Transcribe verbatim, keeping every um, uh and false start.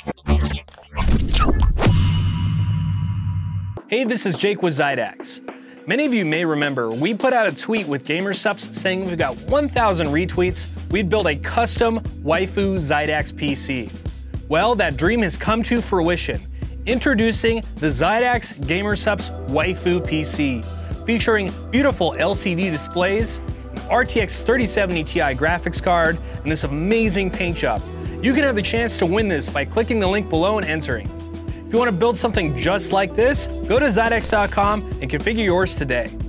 Hey, this is Jake with Xidax. Many of you may remember we put out a tweet with GamerSupps saying if we got one thousand retweets, we'd build a custom Waifu Xidax P C. Well, that dream has come to fruition. Introducing the Xidax GamerSupps Waifu P C, featuring beautiful L C D displays, an R T X thirty seventy Ti graphics card, and this amazing paint job. You can have the chance to win this by clicking the link below and entering. If you want to build something just like this, go to Xidax dot com and configure yours today.